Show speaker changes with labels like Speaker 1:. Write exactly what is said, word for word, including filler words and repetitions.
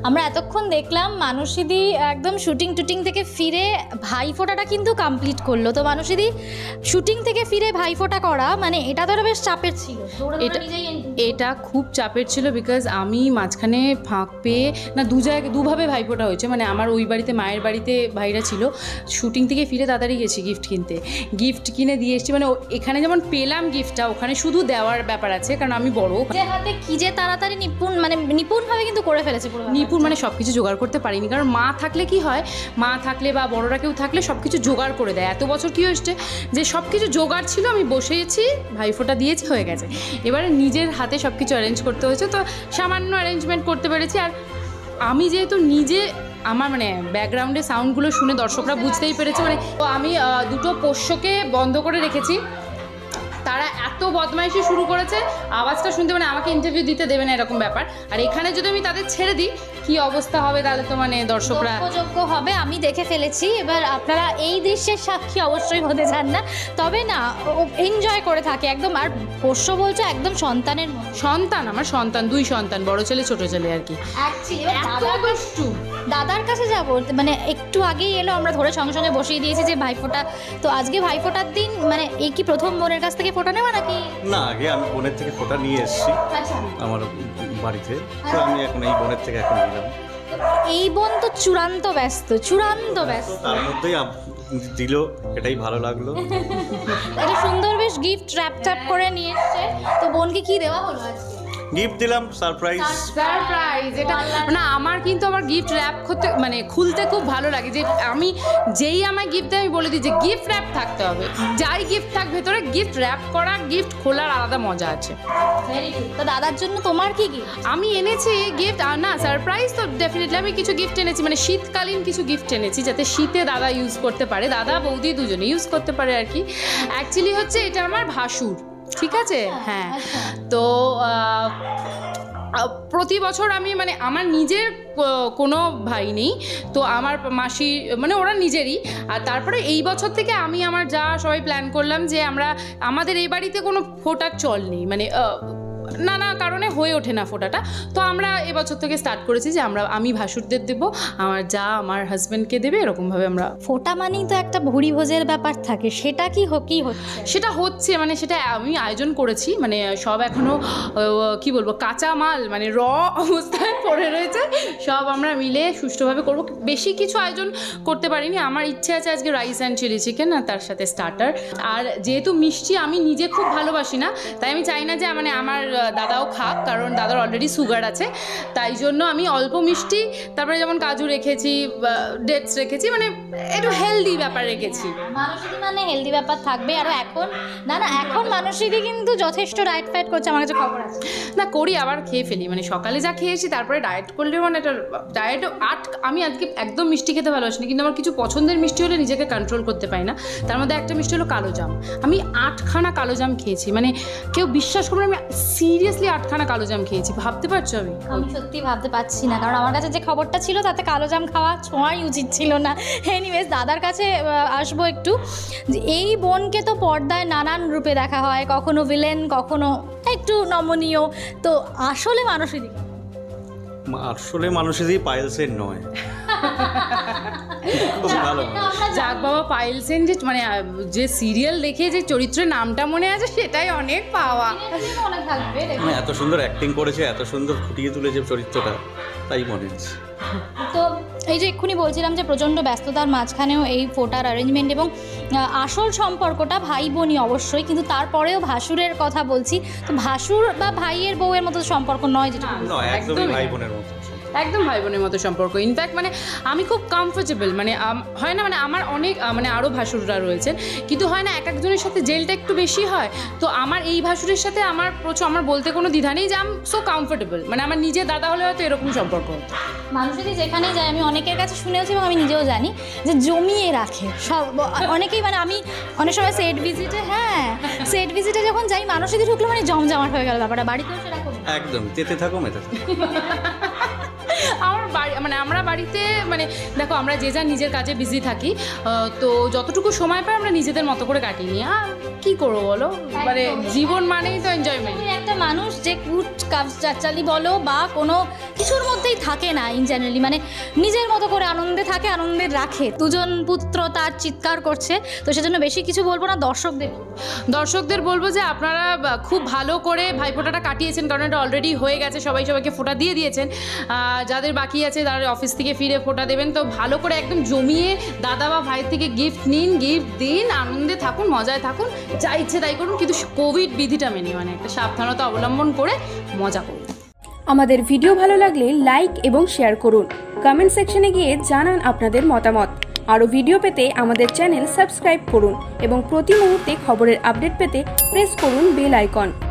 Speaker 1: আমরা এতক্ষণ দেখলাম মানসীদি একদম শুটিং টুটিং থেকে ফিরে ভাইফোঁটাটা কিন্তু কমপ্লিট করলো। তো মানসীদি শুটিং থেকে ফিরে ভাইফোঁটা করা মানে এটা তো বেশ চাপের ছিল।
Speaker 2: এটা এটা খুব চাপের ছিল, বিকজ আমি মাঝখানে ফাঁক পেয়ে না দু জায়গায় দুভাবে ভাইফোঁটা হয়েছে। মানে আমার ওই বাড়িতে মায়ের বাড়িতে ভাইরা ছিল, শুটিং থেকে ফিরে তাড়াতাড়ি গেছি গিফট কিনতে, গিফট কিনে দিয়ে এসেছি। মানে এখানে যেমন পেলাম গিফটটা, ওখানে শুধু দেওয়ার ব্যাপার আছে, কারণ আমি বড়
Speaker 1: হাতে কি যে তাড়াতাড়ি নিপুণ মানে নিপুণভাবে কিন্তু করে ফেলেছে পুরো
Speaker 2: নিপুণ। মানে সব কিছু জোগাড় করতে পারিনি, কারণ মা থাকলে কি হয়, মা থাকলে বা বড়রা কেউ থাকলে সব কিছু জোগাড় করে দেয়। এত বছর কী হয়েছে যে সব কিছু জোগাড় ছিল, আমি বসেছি ভাইফোঁটা দিয়েছি হয়ে গেছে। এবারে নিজের হাতে সব কিছু অ্যারেঞ্জ করতে হয়েছে, তো সামান্য অ্যারেঞ্জমেন্ট করতে পেরেছি। আর আমি যেহেতু নিজে আমার মানে ব্যাকগ্রাউন্ডে সাউন্ডগুলো শুনে দর্শকরা বুঝতেই পেরেছে। মানে তো আমি দুটো পোষ্যকে বন্ধ করে রেখেছি, তারা এত বদমাইশি শুরু করেছে, আওয়াজটা শুনতে মানে আমাকে ইন্টারভিউ দিতে দেবে না এরকম ব্যাপার। আর এখানে যদি আমি তাদের ছেড়ে দিই কি অবস্থা হবে, তাহলে তো মানে দর্শকরা
Speaker 1: যোগ্য হবে। আমি দেখে ফেলেছি, এবার আপনারা এই দৃশ্যের সাক্ষী অবশ্যই হতে চান না, তবে না এনজয় করে থাকে একদম। আর পোষ্য বলছো একদম সন্তানের
Speaker 2: সন্তান, আমার সন্তান, দুই সন্তান, বড় ছেলে ছোট ছেলে আর কি।
Speaker 1: দাদার কাছে যাবো, মানে একটু আগেই এলো, আমরা ধরে সঙ্গে সঙ্গে বসিয়ে দিয়েছি যে ভাইফোঁটা। তো আজকে ভাইফোঁটার দিন, মানে এই কি প্রথম বোনের কাছ থেকে ফোঁটা নেওয়া নাকি?
Speaker 3: না, আগে আমি বোনের থেকে ফোঁটা নিয়ে এসেছি আমার বাড়িতে, তো আমি এখন এই বোনের থেকে এখন নিলাম।
Speaker 1: এই বোন তো চূড়ান্ত ব্যস্ত, চূড়ান্ত ব্যস্ত,
Speaker 3: তার মধ্যেই দিল, এটাই ভালো লাগলো।
Speaker 1: এটা সুন্দর বেশ গিফট র্যাপ ট্যাপ করে নিয়ে এসছে। তো বোনকে কি দেওয়া হলো আজকে?
Speaker 3: গিফট দিলাম, সারপ্রাইজ।
Speaker 2: সারপ্রাইজ এটা না, আমার কিন্তু আমার গিফট র্যাপ করতে মানে খুলতে খুব ভালো লাগে। যে আমি যেই আমায় গিফট দেয় আমি বলে দিই যে গিফট র্যাপ থাকতে হবে, যাই গিফট থাক ভেতরে গিফট র্যাপ করা, গিফট খোলার আলাদা মজা আছে।
Speaker 1: তো দাদার জন্য তোমার কি গিফট?
Speaker 2: আমি এনেছি গিফট, আর না সারপ্রাইজ তো ডেফিনেটলি আমি কিছু গিফট এনেছি, মানে শীতকালীন কিছু গিফট এনেছি যাতে শীতে দাদা ইউজ করতে পারে, দাদা বৌদি দুজনে ইউজ করতে পারে আর কি। অ্যাকচুয়ালি হচ্ছে এটা আমার ভাসুর, ঠিক আছে? হ্যাঁ, তো প্রতি বছর আমি মানে আমার নিজের কোনো ভাই নেই, তো আমার মাসি মানে ওরা নিজেরই। আর তারপরে এই বছর থেকে আমি আমার যা সবাই প্ল্যান করলাম যে আমরা আমাদের এই বাড়িতে কোনো ফোঁটার চল নেই, মানে নানা কারণে হয়ে ওঠে না ফোঁটাটা। তো আমরা এবছর থেকে স্টার্ট করেছি যে আমরা আমি ভাসুরদের দেবো, আমার যা আমার হাজব্যান্ডকে দেবে, এরকমভাবে আমরা।
Speaker 1: ফোঁটা মানেই তো একটা ভুড়ি ভোজের ব্যাপার থাকে, সেটা কি কি হচ্ছে?
Speaker 2: সেটা হচ্ছে মানে সেটা আমি আয়োজন করেছি, মানে সব এখনও কি বলবো কাঁচা মাল মানে র অবস্থায় পড়ে রয়েছে, সব আমরা মিলে সুষ্ঠুভাবে করব। বেশি কিছু আয়োজন করতে পারিনি, আমার ইচ্ছে আছে আজকে রাইস অ্যান্ড চিলি চিকেন আর তার সাথে স্টার্টার। আর যেহেতু মিষ্টি আমি নিজে খুব ভালোবাসি না, তাই আমি চাই না যে মানে আমার দাদাও খাক, কারণ দাদার অলরেডি সুগার আছে, তাই জন্য আমি অল্প মিষ্টি, তারপরে যেমন কাজু রেখেছি, ডেটস রেখেছি, মানে একটু হেলদি ব্যাপার রেখেছি।
Speaker 1: মানসীদি মানে হেলদি ব্যাপার থাকবে। আর এখন না না এখন মানসীদি কিন্তু যথেষ্ট ডায়েট ফায়েট করছে, আমার কাছে খবর আছে।
Speaker 2: না করি, আবার খেয়ে ফেলি, মানে সকালে যা খেয়েছি তারপরে ডায়েট করলেও মানে এটা ডায়েট আট। আমি আজকে একদম মিষ্টি খেতে ভালোবাসি না, কিন্তু আমার কিছু পছন্দের মিষ্টি হলে নিজেকে কন্ট্রোল করতে পারি না। তার মধ্যে একটা মিষ্টি হলো কালো জাম, আমি আটখানা কালো জাম খেয়েছি, মানে কেউ বিশ্বাস করবে আমি সিরিয়াসলি আটখানা কালো জাম খেয়েছি, ভাবতে পারছো? আমি
Speaker 1: আমি সত্যি ভাবতে পারছি না, কারণ আমার কাছে যে খবরটা ছিল তাতে কালো জাম খাওয়া ছোঁয়াই উচিত ছিল না। এনিওয়েজ দাদার কাছে আসবো একটু, যে এই বোনকে তো পর্দায় নানান রূপে দেখা হয়, কখনো ভিলেন, কখনো একটু নমনীয়, তো আসলে মানসীদি
Speaker 3: আসলে মানসীদি পায়েল সেন নয়।
Speaker 2: যাক বাবা, পায়েল সেন যে মানে যে সিরিয়াল দেখে যে চরিত্রের নামটা মনে আছে সেটাই অনেক পাওয়া।
Speaker 3: এত সুন্দর অ্যাক্টিং করেছে, এত সুন্দর ফুটিয়ে তুলেছে চরিত্রটা, তাই মনে হচ্ছে।
Speaker 1: তো এই যে এক্ষুনি বলছিলাম যে প্রচণ্ড ব্যস্ততার মাঝখানেও এই ফোটার অ্যারেঞ্জমেন্ট এবং আসল সম্পর্কটা ভাই বোনই অবশ্যই, কিন্তু তারপরেও ভাসুরের কথা বলছি। তো ভাসুর বা ভাইয়ের বউয়ের মতো সম্পর্ক নয়, যেটা
Speaker 3: একদমই ভাই বোনের মতো,
Speaker 2: একদম ভাই বোনের মতো সম্পর্ক। ইনফ্যাক্ট মানে আমি খুব কমফোর্টেবল, মানে হয় না মানে আমার অনেক মানে আরও ভাসুররা রয়েছেন, কিন্তু হয় না এক একজনের সাথে জেলটা একটু বেশি হয়। তো আমার এই ভাসুরের সাথে আমার প্রচুর আমার বলতে কোনো দ্বিধা নেই যে আম সো কমফোর্টেবল, মানে আমার নিজের দাদা হলে হয়তো এরকম সম্পর্ক হতো।
Speaker 1: মানুষেরই যেখানেই যায়, আমি অনেকের কাছে শুনেওছি এবং আমি নিজেও জানি যে জমিয়ে রাখে সব অনেকেই, মানে আমি অনেক সময় সেট ভিজিটে হ্যাঁ সেট ভিজিটে যখন যাই মানুষেরই ঢুকলো মানে জমজমাট হয়ে গেল ব্যাপারটা, বাড়িতেও সেরকম
Speaker 3: একদম যেতে থাকো মেতে থাকো।
Speaker 2: আমার বাড়ি মানে আমরা বাড়িতে মানে দেখো আমরা যে যা নিজের কাজে বিজি থাকি, তো যতটুকু সময় পাই আমরা নিজেদের মতো করে কাটিয়ে নিই। আর কী করবো বলো, মানে জীবন মানেই তো এনজয়মেন্ট।
Speaker 1: একটা মানুষ যে কুট চাচালি বলো বা কোনো কিছুর মধ্যেই থাকে না ইন জেনারেলি, মানে নিজের মতো করে আনন্দে থাকে, আনন্দে রাখে। দুজন পুত্র তার চিৎকার করছে, তো সেজন্য বেশি কিছু বলবো না। দর্শকদের
Speaker 2: দর্শকদের বলবো যে আপনারা খুব ভালো করে ভাইফোঁটাটা কাটিয়েছেন, কারণ এটা অলরেডি হয়ে গেছে, সবাই সবাইকে ফোঁটা দিয়ে দিয়েছেন। যাদের বাকি আছে তারা অফিস থেকে ফিরে ফোঁটা দেবেন, তো ভালো করে একদম জমিয়ে দাদা বা ভাইয়ের থেকে গিফট নিন, গিফট দিন, আনন্দে থাকুন, মজায় থাকুন, যা ইচ্ছে তাই করুন, কিন্তু কোভিড বিধিটা মেনে, মানে একটা সাবধানতা অবলম্বন করে মজা করুন।
Speaker 4: আমাদের ভিডিও ভালো লাগলে লাইক এবং শেয়ার করুন। কমেন্ট সেকশনে গিয়ে জানান আপনাদের মতামত। আরও ভিডিও পেতে আমাদের চ্যানেল সাবস্ক্রাইব করুন এবং প্রতি মুহূর্তে খবরের আপডেট পেতে প্রেস করুন বেল আইকন।